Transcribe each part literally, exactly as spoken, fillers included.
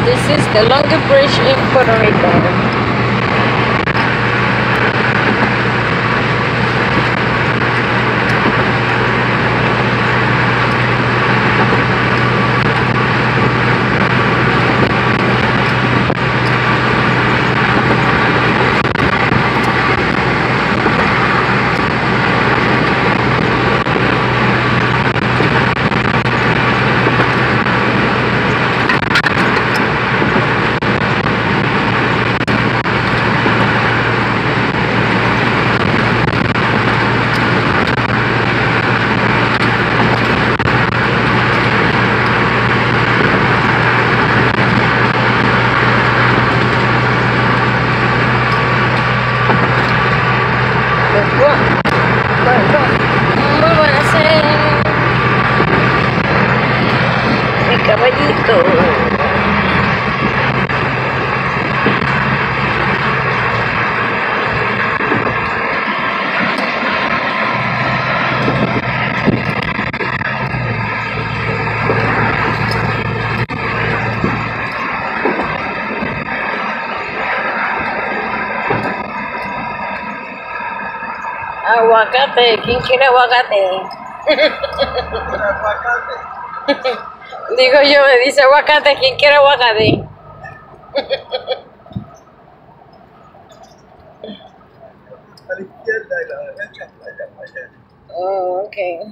This is the longest bridge in Puerto Rico. Vamos a hacer mi caballito. Aguacate, ¿quién quiere aguacate? Digo yo, me dice aguacate, ¿quién quiere aguacate? A la izquierda y la derecha, playa, playa. Oh, ok.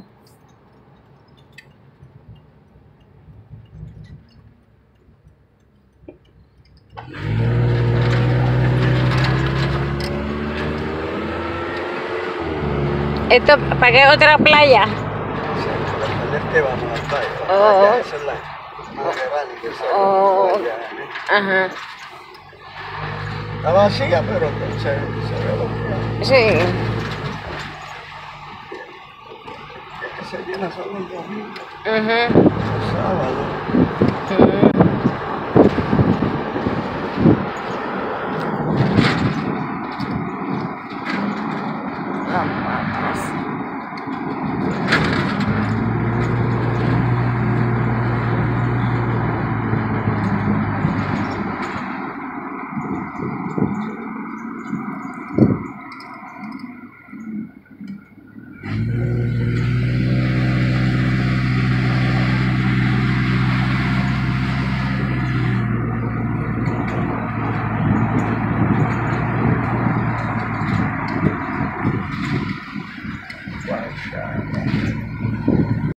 ¿Esto para qué otra playa? Sí, es que vamos a la playa. La Oh. playa, esa es la más grande que se Oh. playa, ¿eh? Ajá. Está vacía, pero se, se ve los platos. Sí. Es que se llena solo el domingo, Ajá. el sábado.